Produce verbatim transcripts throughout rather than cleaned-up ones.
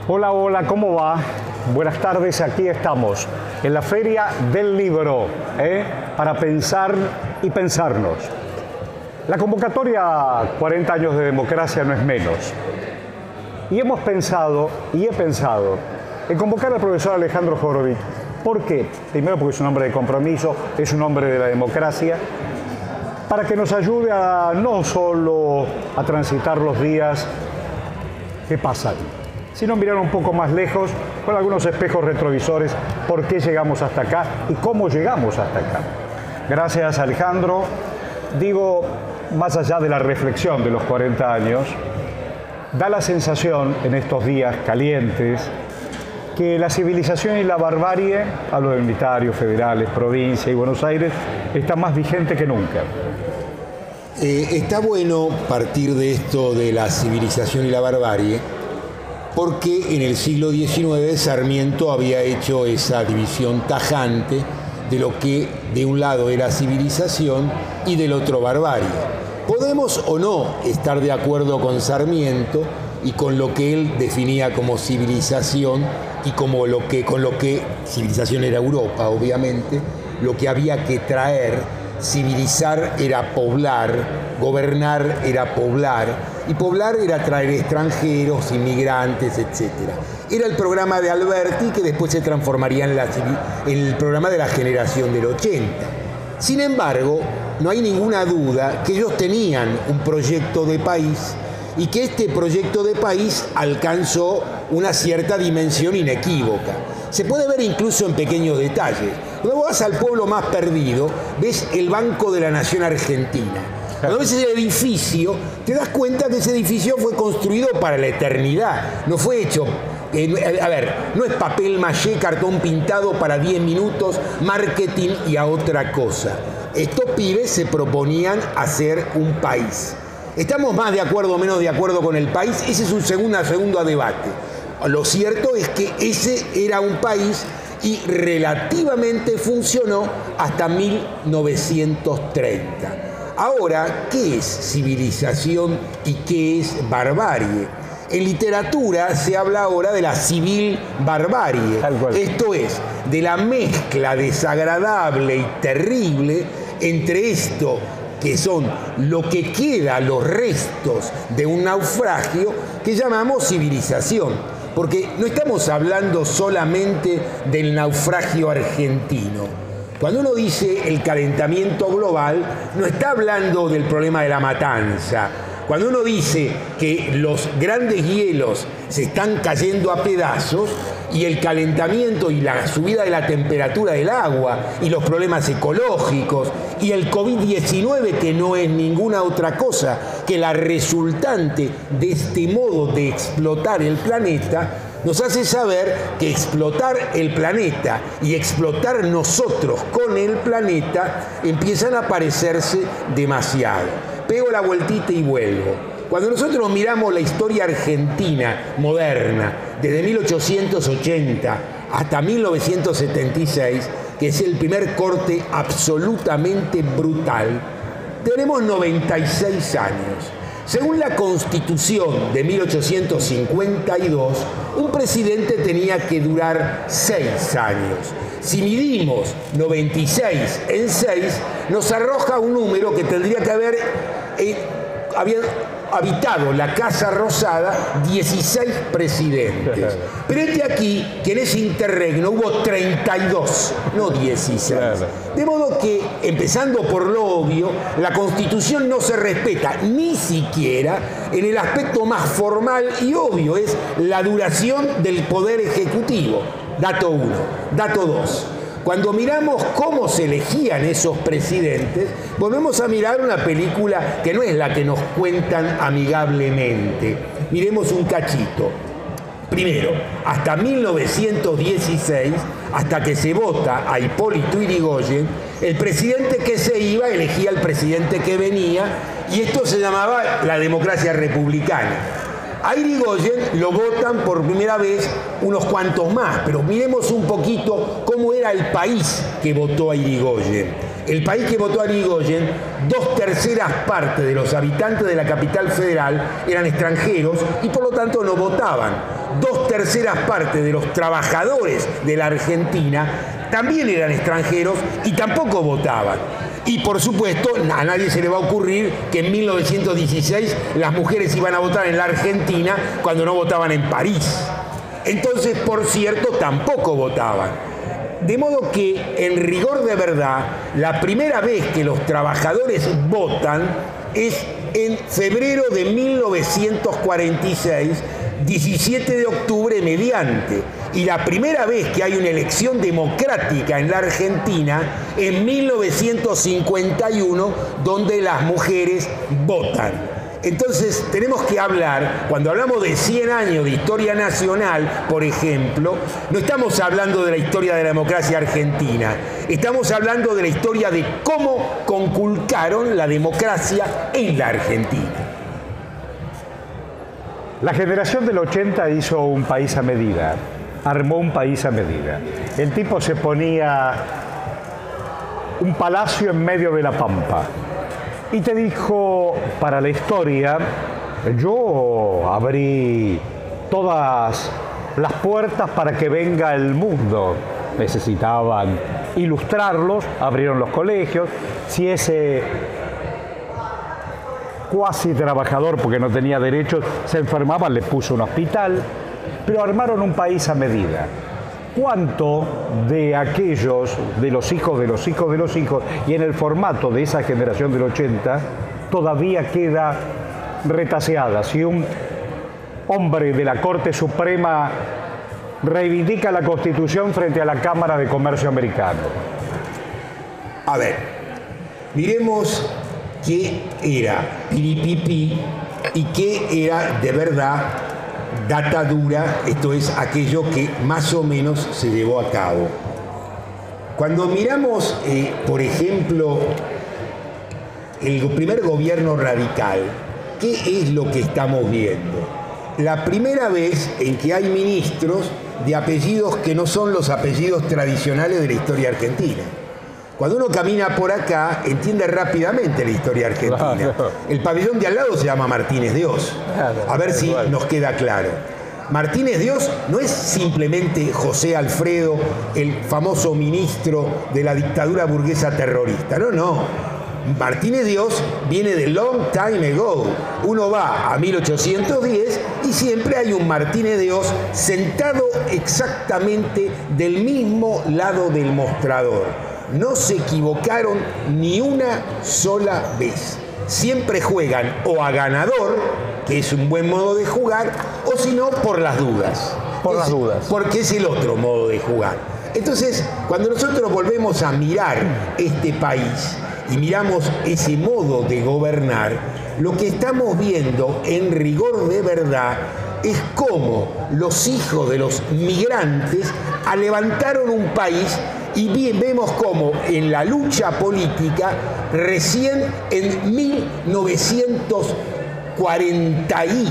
Hola, hola, ¿cómo va? Buenas tardes, aquí estamos en la Feria del Libro, ¿eh? para pensar y pensarnos. La convocatoria cuarenta años de democracia no es menos. Y hemos pensado, y he pensado, en convocar al profesor Alejandro Horowitz. ¿Por qué? Primero porque es un hombre de compromiso, es un hombre de la democracia, para que nos ayude a no solo a transitar los días que pasan, sino mirar un poco más lejos, con algunos espejos retrovisores, por qué llegamos hasta acá y cómo llegamos hasta acá. Gracias, Alejandro. Digo, más allá de la reflexión de los cuarenta años, da la sensación en estos días calientes que la civilización y la barbarie, hablo de unitarios, federales, provincia y Buenos Aires, está más vigente que nunca. Eh, está bueno partir de esto de la civilización y la barbarie, porque en el siglo diecinueve Sarmiento había hecho esa división tajante de lo que de un lado era civilización y del otro barbarie. Podemos o no estar de acuerdo con Sarmiento y con lo que él definía como civilización y como lo que, con lo que civilización era Europa, obviamente, lo que había que traer. Civilizar era poblar, gobernar era poblar, y poblar era traer extranjeros, inmigrantes, etcétera. Era el programa de Alberti, que después se transformaría en, la, en el programa de la generación del ochenta. Sin embargo, no hay ninguna duda que ellos tenían un proyecto de país y que este proyecto de país alcanzó una cierta dimensión inequívoca. Se puede ver incluso en pequeños detalles. Cuando vas al pueblo más perdido, ves el Banco de la Nación Argentina. Cuando ves ese edificio, te das cuenta que ese edificio fue construido para la eternidad. No fue hecho, eh, a ver, no es papel maché, cartón pintado para diez minutos, marketing y a otra cosa. Estos pibes se proponían hacer un país. ¿Estamos más de acuerdo o menos de acuerdo con el país? Ese es un segundo, segundo debate. Lo cierto es que ese era un país y relativamente funcionó hasta mil novecientos treinta. Ahora, ¿qué es civilización y qué es barbarie? En literatura se habla ahora de la civil barbarie. Esto es, de la mezcla desagradable y terrible entre esto que son lo que queda, los restos de un naufragio que llamamos civilización. Porque no estamos hablando solamente del naufragio argentino. Cuando uno dice el calentamiento global, no está hablando del problema de la matanza. Cuando uno dice que los grandes hielos se están cayendo a pedazos y el calentamiento y la subida de la temperatura del agua y los problemas ecológicos y el COVID diecinueve, que no es ninguna otra cosa que la resultante de este modo de explotar el planeta, nos hace saber que explotar el planeta y explotar nosotros con el planeta empiezan a parecerse demasiado. Pego la vueltita y vuelvo. Cuando nosotros miramos la historia argentina moderna, desde mil ochocientos ochenta hasta mil novecientos setenta y seis, que es el primer corte absolutamente brutal, tenemos noventa y seis años. Según la Constitución de mil ochocientos cincuenta y dos, un presidente tenía que durar seis años. Si midimos noventa y seis en seis, nos arroja un número que tendría que haber eh, había habitado la Casa Rosada dieciséis presidentes. Pero este aquí, que en ese interregno hubo treinta y dos, no dieciséis. De modo que, empezando por lo obvio, la Constitución no se respeta ni siquiera en el aspecto más formal y obvio, es la duración del Poder Ejecutivo. Dato uno. Dato dos. Cuando miramos cómo se elegían esos presidentes, volvemos a mirar una película que no es la que nos cuentan amigablemente. Miremos un cachito. Primero, hasta mil novecientos dieciséis, hasta que se vota a Hipólito Yrigoyen, el presidente que se iba elegía al presidente que venía, y esto se llamaba la democracia republicana. A Irigoyen lo votan por primera vez unos cuantos más, pero miremos un poquito cómo era el país que votó a Irigoyen. El país que votó a Irigoyen, dos terceras partes de los habitantes de la capital federal eran extranjeros y por lo tanto no votaban. Dos terceras partes de los trabajadores de la Argentina también eran extranjeros y tampoco votaban. Y por supuesto, a nadie se le va a ocurrir que en mil novecientos dieciséis las mujeres iban a votar en la Argentina cuando no votaban en París. Entonces, por cierto, tampoco votaban. De modo que, en rigor de verdad, la primera vez que los trabajadores votan es en febrero de mil novecientos cuarenta y seis, diecisiete de octubre mediante. Y la primera vez que hay una elección democrática en la Argentina, en mil novecientos cincuenta y uno, donde las mujeres votan. Entonces, tenemos que hablar, cuando hablamos de cien años de historia nacional, por ejemplo, no estamos hablando de la historia de la democracia argentina, estamos hablando de la historia de cómo conculcaron la democracia en la Argentina. La generación del ochenta hizo un país a medida, armó un país a medida. El tipo se ponía un palacio en medio de la pampa y te dijo, para la historia, yo abrí todas las puertas para que venga el mundo. Necesitaban ilustrarlos, abrieron los colegios. Si ese cuasi trabajador, porque no tenía derechos, se enfermaba, le puso un hospital, pero armaron un país a medida. ¿Cuánto de aquellos, de los hijos de los hijos de los hijos, y en el formato de esa generación del ochenta, todavía queda retaseada? Si un hombre de la Corte Suprema reivindica la Constitución frente a la Cámara de Comercio americano. A ver, miremos qué era piripipi y qué era de verdad data dura, esto es aquello que más o menos se llevó a cabo. Cuando miramos, eh, por ejemplo, el primer gobierno radical, ¿qué es lo que estamos viendo? La primera vez en que hay ministros de apellidos que no son los apellidos tradicionales de la historia argentina. Cuando uno camina por acá, entiende rápidamente la historia argentina. Claro. El pabellón de al lado se llama Martínez de Oz. Claro, a ver si igual nos queda claro. Martínez de Oz no es simplemente José Alfredo, el famoso ministro de la dictadura burguesa terrorista. No, no. Martínez de Oz viene de long time ago. Uno va a mil ochocientos diez y siempre hay un Martínez de Oz sentado exactamente del mismo lado del mostrador. No se equivocaron ni una sola vez. Siempre juegan o a ganador, que es un buen modo de jugar, o si no, por las dudas. Por las dudas. Porque es el otro modo de jugar. Entonces, cuando nosotros volvemos a mirar este país y miramos ese modo de gobernar, lo que estamos viendo en rigor de verdad es cómo los hijos de los migrantes levantaron un país. Y bien, vemos cómo en la lucha política, recién en mil novecientos cuarenta y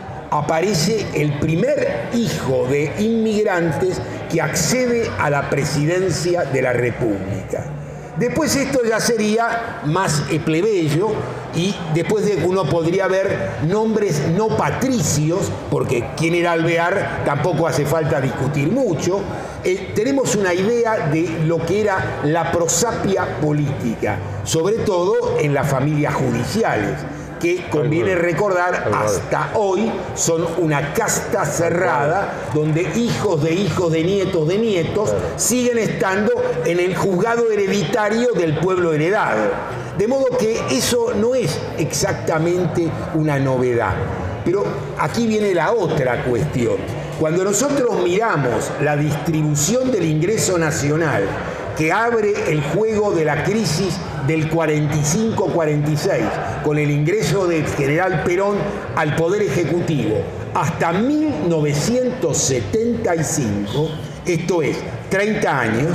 aparece el primer hijo de inmigrantes que accede a la presidencia de la República. Después esto ya sería más plebeyo y después de uno podría ver nombres no patricios, porque quién era Alvear tampoco hace falta discutir mucho. Eh, tenemos una idea de lo que era la prosapia política, sobre todo en las familias judiciales, que conviene recordar hasta hoy son una casta cerrada donde hijos de hijos de nietos de nietos siguen estando en el juzgado hereditario del pueblo heredado. De modo que eso no es exactamente una novedad. Pero aquí viene la otra cuestión. Cuando nosotros miramos la distribución del ingreso nacional que abre el juego de la crisis del cuarenta y cinco cuarenta y seis, con el ingreso del general Perón al Poder Ejecutivo, hasta mil novecientos setenta y cinco, esto es, treinta años,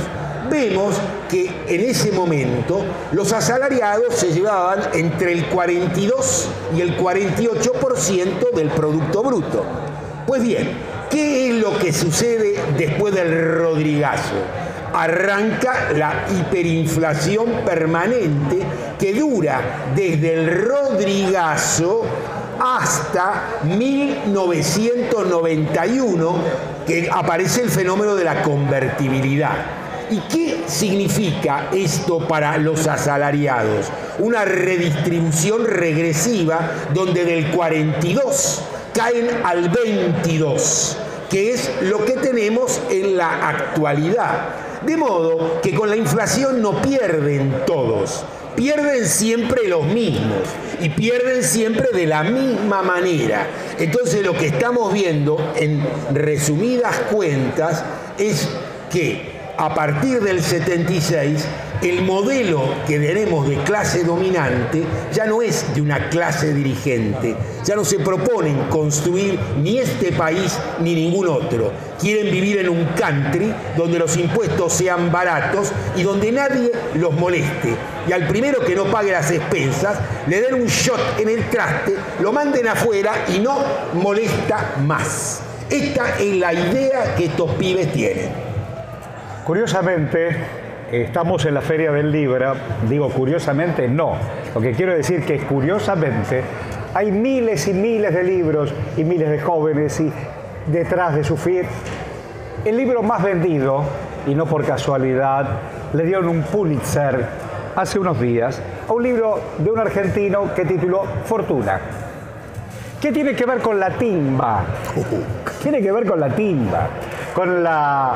vemos que en ese momento los asalariados se llevaban entre el cuarenta y dos y el cuarenta y ocho por ciento del Producto Bruto. Pues bien, ¿qué es lo que sucede después del Rodrigazo? Arranca la hiperinflación permanente que dura desde el Rodrigazo hasta mil novecientos noventa y uno, que aparece el fenómeno de la convertibilidad. ¿Y qué significa esto para los asalariados? Una redistribución regresiva donde del cuarenta y dos caen al veintidós, que es lo que tenemos en la actualidad. De modo que con la inflación no pierden todos, pierden siempre los mismos y pierden siempre de la misma manera. Entonces lo que estamos viendo en resumidas cuentas es que a partir del setenta y seis el modelo que tenemos de clase dominante ya no es de una clase dirigente, ya no se proponen construir ni este país ni ningún otro. Quieren vivir en un country donde los impuestos sean baratos y donde nadie los moleste. Y al primero que no pague las expensas, le den un shot en el traste, lo manden afuera y no molesta más. Esta es la idea que estos pibes tienen. Curiosamente, estamos en la Feria del Libro. Digo curiosamente, no. Lo que quiero decir que curiosamente hay miles y miles de libros y miles de jóvenes y detrás de su feed. El libro más vendido, y no por casualidad, le dieron un Pulitzer hace unos días a un libro de un argentino que tituló Fortuna. ¿Qué tiene que ver con la timba? Tiene que ver con la timba, con la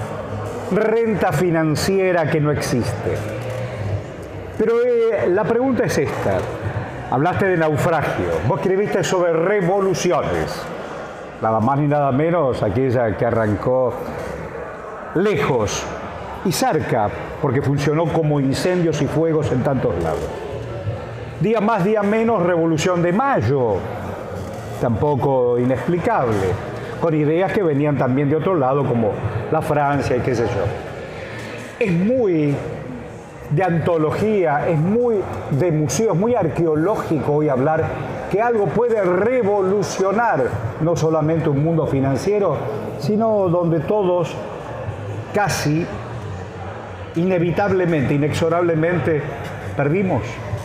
renta financiera que no existe. Pero eh, la pregunta es esta. Hablaste de naufragio. Vos escribiste sobre revoluciones. Nada más ni nada menos aquella que arrancó lejos y cerca, porque funcionó como incendios y fuegos en tantos lados. Día más, día menos, Revolución de Mayo. Tampoco inexplicable, con ideas que venían también de otro lado, como la Francia y qué sé yo. Es muy de antología, es muy de museo, es muy arqueológico hoy hablar que algo puede revolucionar no solamente un mundo financiero, sino donde todos casi inevitablemente, inexorablemente perdimos.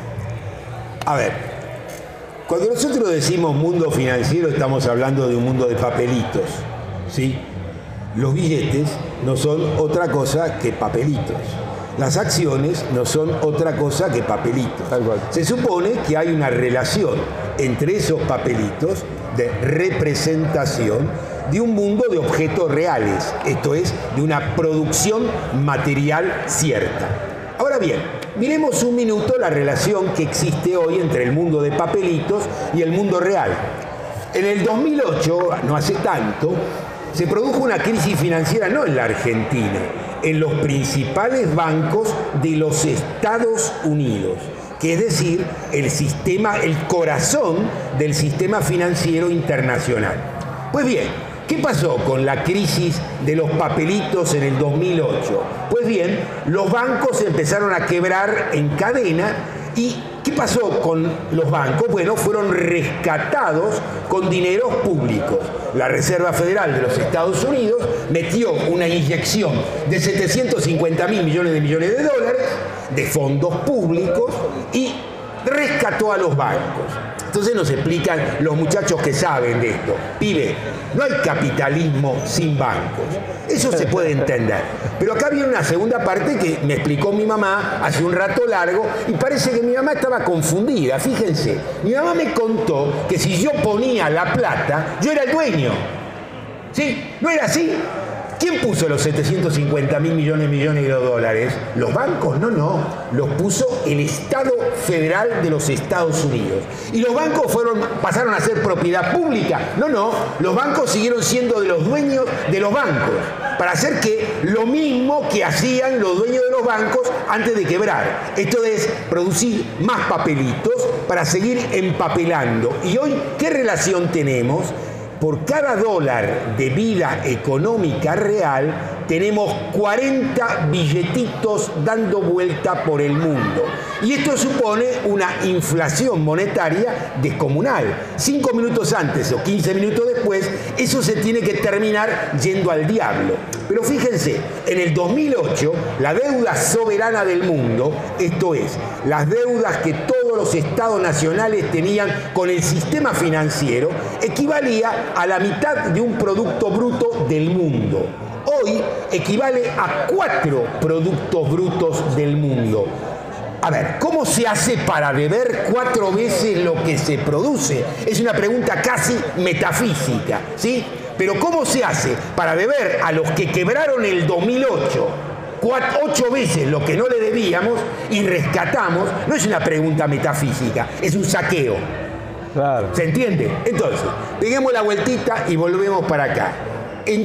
A ver, cuando nosotros decimos mundo financiero estamos hablando de un mundo de papelitos, ¿sí? Los billetes no son otra cosa que papelitos. Las acciones no son otra cosa que papelitos. Se supone que hay una relación entre esos papelitos de representación de un mundo de objetos reales, esto es, de una producción material cierta. Ahora bien, miremos un minuto la relación que existe hoy entre el mundo de papelitos y el mundo real. En el dos mil ocho, no hace tanto, se produjo una crisis financiera no en la Argentina, en los principales bancos de los Estados Unidos, que es decir, el sistema, el corazón del sistema financiero internacional. Pues bien, ¿qué pasó con la crisis de los papelitos en el dos mil ocho? Pues bien, los bancos empezaron a quebrar en cadena. ¿Y qué pasó con los bancos? Bueno, fueron rescatados con dineros públicos. La Reserva Federal de los Estados Unidos metió una inyección de setecientos cincuenta mil millones de millones de dólares de fondos públicos y rescató a los bancos. Entonces nos explican los muchachos que saben de esto. Pibe, no hay capitalismo sin bancos. Eso se puede entender. Pero acá viene una segunda parte que me explicó mi mamá hace un rato largo y parece que mi mamá estaba confundida. Fíjense, mi mamá me contó que si yo ponía la plata, yo era el dueño. ¿Sí? ¿No era así? ¿Quién puso los setecientos cincuenta mil millones de millones de dólares? ¿Los bancos? No, no. Los puso el Estado Federal de los Estados Unidos. ¿Y los bancos fueron, pasaron a ser propiedad pública? No, no. Los bancos siguieron siendo de los dueños de los bancos. Para hacer que lo mismo que hacían los dueños de los bancos antes de quebrar. Esto es producir más papelitos para seguir empapelando. Y hoy, ¿qué relación tenemos? por cada dólar de vida económica real, tenemos cuarenta billetitos dando vuelta por el mundo. Y esto supone una inflación monetaria descomunal. Cinco minutos antes o quince minutos después, eso se tiene que terminar yendo al diablo. Pero fíjense, en el dos mil ocho, la deuda soberana del mundo, esto es, las deudas que todos los estados nacionales tenían con el sistema financiero, equivalía a la mitad de un producto bruto del mundo. Hoy equivale a cuatro productos brutos del mundo. A ver, ¿cómo se hace para beber cuatro veces lo que se produce? Es una pregunta casi metafísica, ¿sí? Pero ¿cómo se hace para beber a los que quebraron el dos mil ocho cuatro, ocho veces lo que no le debíamos y rescatamos? No es una pregunta metafísica, es un saqueo. Claro. ¿Se entiende? Entonces, peguemos la vueltita y volvemos para acá. En,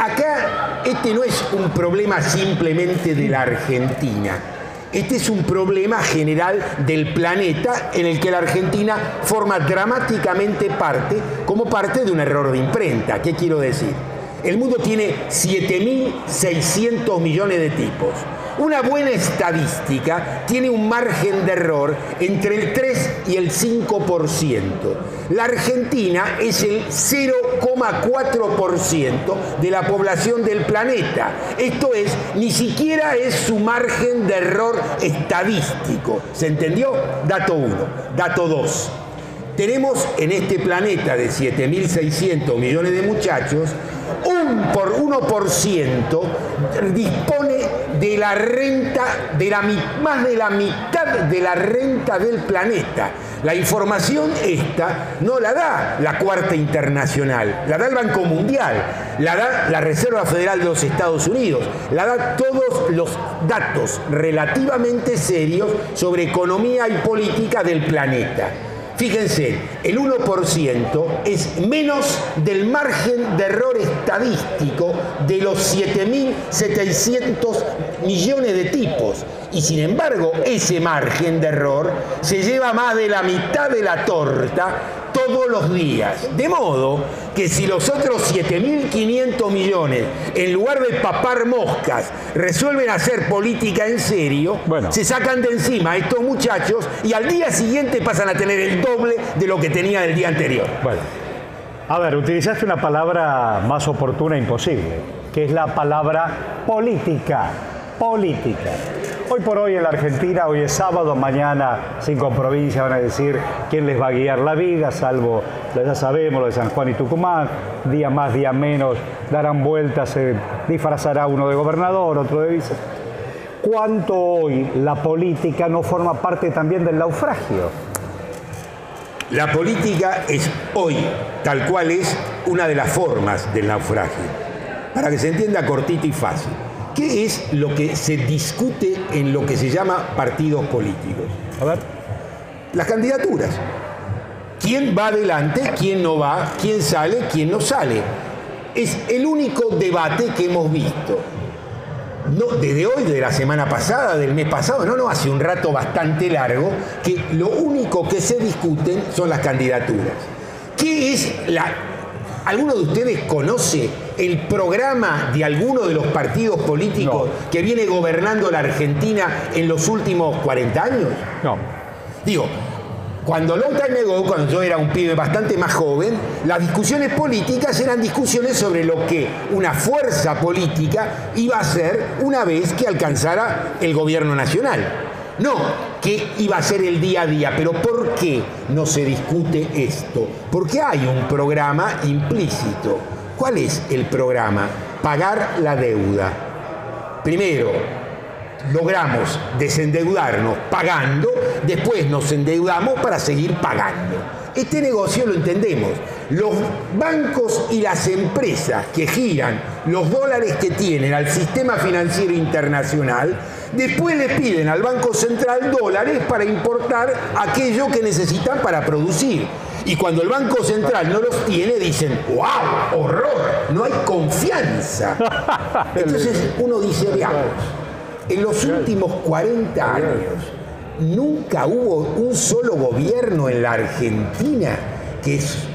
acá, este no es un problema simplemente de la Argentina. Este es un problema general del planeta en el que la Argentina forma dramáticamente parte, como parte de un error de imprenta. ¿Qué quiero decir? El mundo tiene siete mil seiscientos millones de tipos. Una buena estadística tiene un margen de error entre el tres y el cinco por ciento. La Argentina es el cero coma cuatro por ciento de la población del planeta. Esto es, ni siquiera es su margen de error estadístico. ¿Se entendió? Dato uno. Dato dos. Tenemos en este planeta de siete mil seiscientos millones de muchachos, un por uno por ciento dispone de la renta, de la, más de la mitad de la renta del planeta. La información esta no la da la Cuarta Internacional, la da el Banco Mundial, la da la Reserva Federal de los Estados Unidos, la da todos los datos relativamente serios sobre economía y política del planeta. Fíjense, el uno por ciento es menos del margen de error estadístico de los siete mil setecientos millones de tipos. Y sin embargo, ese margen de error se lleva más de la mitad de la torta todos los días. De modo que si los otros siete mil quinientos millones, en lugar de papar moscas, resuelven hacer política en serio, bueno, se sacan de encima a estos muchachos y al día siguiente pasan a tener el doble de lo que tenían el día anterior. Bueno, a ver, utilizaste una palabra más oportuna e imposible, que es la palabra política. Política. Hoy por hoy en la Argentina, hoy es sábado, mañana cinco provincias van a decir quién les va a guiar la vida, salvo, ya sabemos, lo de San Juan y Tucumán, día más, día menos, darán vueltas, se disfrazará uno de gobernador, otro de vice. ¿Cuánto hoy la política no forma parte también del naufragio? La política es hoy, tal cual es, una de las formas del naufragio. Para que se entienda cortito y fácil. ¿Qué es lo que se discute en lo que se llama partidos políticos? A ver. Las candidaturas. ¿Quién va adelante? ¿Quién no va? ¿Quién sale? ¿Quién no sale? Es el único debate que hemos visto. No, desde hoy, de la semana pasada, del mes pasado, no, no, hace un rato bastante largo, que lo único que se discuten son las candidaturas. ¿Qué es la...? ¿Alguno de ustedes conoce el programa de alguno de los partidos políticos no. que viene gobernando la Argentina en los últimos cuarenta años? No. Digo, cuando long time ago, cuando yo era un pibe bastante más joven, las discusiones políticas eran discusiones sobre lo que una fuerza política iba a hacer una vez que alcanzara el gobierno nacional. No, que iba a ser el día a día. Pero ¿por qué no se discute esto? Porque hay un programa implícito. ¿Cuál es el programa? Pagar la deuda. Primero, logramos desendeudarnos pagando, después nos endeudamos para seguir pagando. Este negocio lo entendemos. Los bancos y las empresas que giran los dólares que tienen al sistema financiero internacional, después le piden al Banco Central dólares para importar aquello que necesitan para producir. Y cuando el Banco Central no los tiene, dicen, ¡wow! ¡Horror! No hay confianza. Entonces uno dice, veamos, en los últimos cuarenta años nunca hubo un solo gobierno en la Argentina que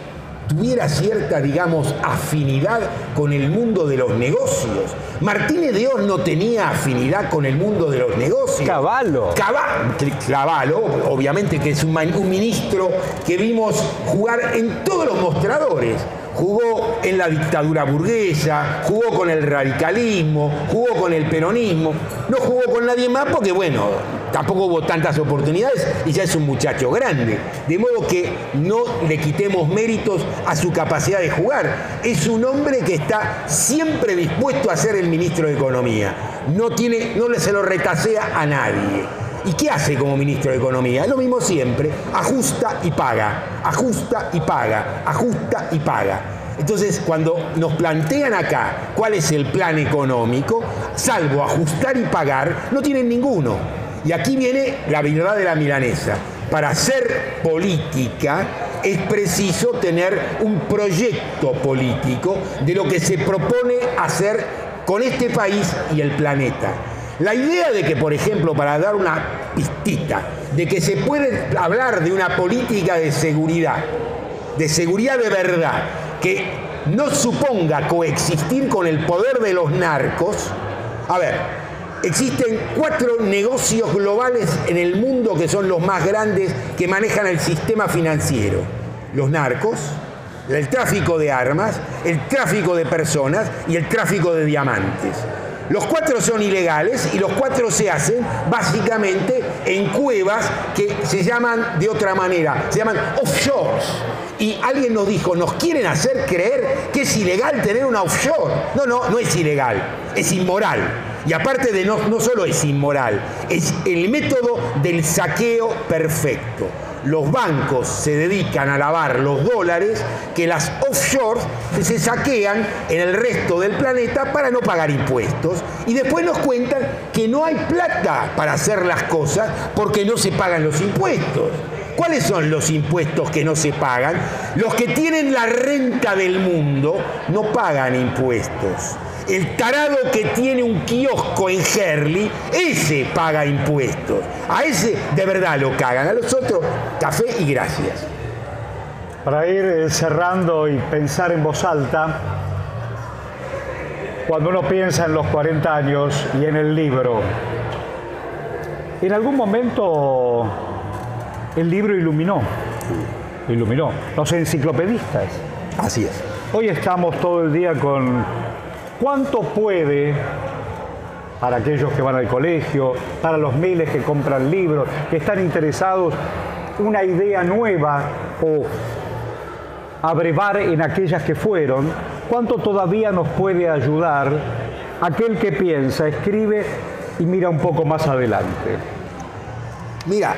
tuviera cierta, digamos, afinidad con el mundo de los negocios. Martínez de Oz no tenía afinidad con el mundo de los negocios. Cavallo. Cava- Cavallo, obviamente que es un, man- un ministro que vimos jugar en todos los mostradores. Jugó en la dictadura burguesa, jugó con el radicalismo, jugó con el peronismo, no jugó con nadie más porque, bueno, tampoco hubo tantas oportunidades y ya es un muchacho grande. De modo que no le quitemos méritos a su capacidad de jugar. Es un hombre que está siempre dispuesto a ser el ministro de Economía. No, tiene, no le se lo retasea a nadie. ¿Y qué hace como ministro de Economía? Es lo mismo siempre, ajusta y paga, ajusta y paga, ajusta y paga. Entonces, cuando nos plantean acá cuál es el plan económico, salvo ajustar y pagar, no tienen ninguno. Y aquí viene la verdad de la milanesa. Para hacer política es preciso tener un proyecto político de lo que se propone hacer con este país y el planeta. La idea de que, por ejemplo, para dar una pistita, de que se puede hablar de una política de seguridad, de seguridad de verdad, que no suponga coexistir con el poder de los narcos. A ver, existen cuatro negocios globales en el mundo que son los más grandes que manejan el sistema financiero. Los narcos, el tráfico de armas, el tráfico de personas y el tráfico de diamantes. Los cuatro son ilegales y los cuatro se hacen básicamente en cuevas que se llaman de otra manera, se llaman offshores. Y alguien nos dijo, nos quieren hacer creer que es ilegal tener una offshore. No, no, no es ilegal, es inmoral. Y aparte de no, no solo es inmoral, es el método del saqueo perfecto. Los bancos se dedican a lavar los dólares que las offshores se saquean en el resto del planeta para no pagar impuestos. Y después nos cuentan que no hay plata para hacer las cosas porque no se pagan los impuestos. ¿Cuáles son los impuestos que no se pagan? Los que tienen la renta del mundo no pagan impuestos. El tarado que tiene un kiosco en Herli, ese paga impuestos. A ese de verdad lo cagan, a los otros café y gracias. Para ir cerrando y pensar en voz alta, cuando uno piensa en los cuarenta años y en el libro, en algún momento el libro iluminó, iluminó los enciclopedistas. Así es. Hoy estamos todo el día con cuánto puede, para aquellos que van al colegio, para los miles que compran libros, que están interesados, una idea nueva o abrevar en aquellas que fueron, cuánto todavía nos puede ayudar aquel que piensa, escribe y mira un poco más adelante. Mira,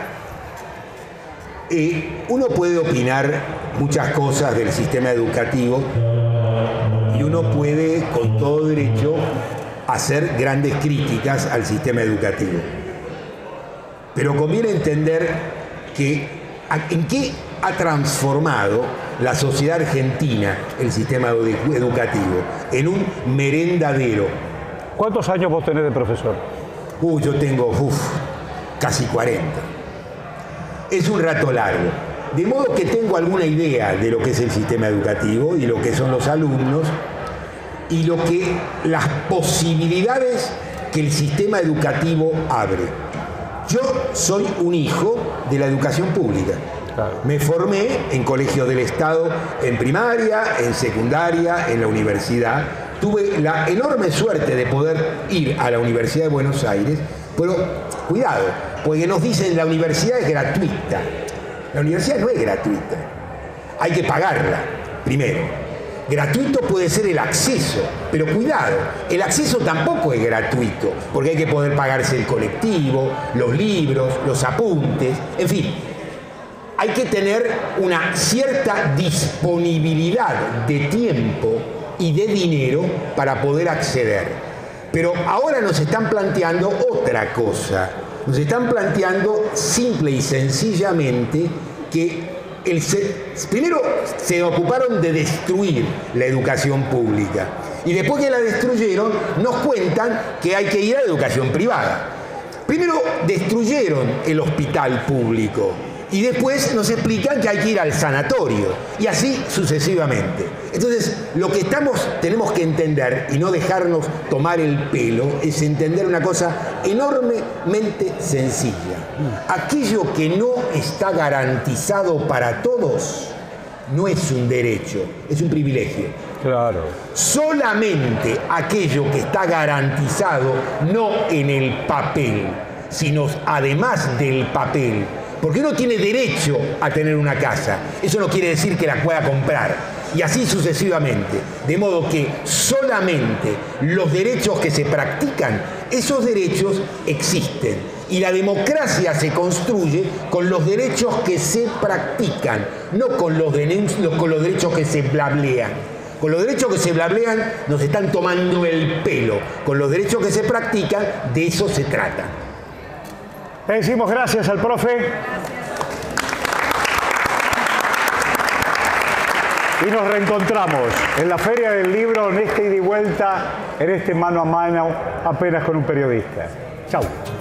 eh, uno puede opinar muchas cosas del sistema educativo y uno puede, con todo derecho, hacer grandes críticas al sistema educativo. Pero conviene entender que en qué ha transformado la sociedad argentina el sistema educativo, en un merendadero. ¿Cuántos años vos tenés de profesor? Uh, yo tengo uf, casi cuarenta. Es un rato largo. De modo que tengo alguna idea de lo que es el sistema educativo y lo que son los alumnos y lo que las posibilidades que el sistema educativo abre. Yo soy un hijo de la educación pública. Claro. Me formé en colegios del Estado, en primaria, en secundaria, en la universidad. Tuve la enorme suerte de poder ir a la Universidad de Buenos Aires, pero cuidado, porque nos dicen la universidad es gratuita. La universidad no es gratuita, hay que pagarla, primero. Gratuito puede ser el acceso, pero cuidado, el acceso tampoco es gratuito, porque hay que poder pagarse el colectivo, los libros, los apuntes, en fin. Hay que tener una cierta disponibilidad de tiempo y de dinero para poder acceder. Pero ahora nos están planteando otra cosa. Nos están planteando simple y sencillamente que el se, primero se ocuparon de destruir la educación pública y después que la destruyeron nos cuentan que hay que ir a la educación privada. Primero destruyeron el hospital público Y después nos explican que hay que ir al sanatorio. Y así sucesivamente. Entonces, lo que estamos, tenemos que entender y no dejarnos tomar el pelo es entender una cosa enormemente sencilla. Aquello que no está garantizado para todos no es un derecho, es un privilegio. Claro. Solamente aquello que está garantizado, no en el papel, sino además del papel. Porque uno tiene derecho a tener una casa. Eso no quiere decir que la pueda comprar. Y así sucesivamente. De modo que solamente los derechos que se practican, esos derechos existen. Y la democracia se construye con los derechos que se practican, no con los, con los derechos que se blablean. Con los derechos que se blablean nos están tomando el pelo. Con los derechos que se practican, de eso se trata. Le decimos gracias al profe. Y nos reencontramos en la Feria del Libro, en este ida y vuelta, en este mano a mano, apenas con un periodista. Chau.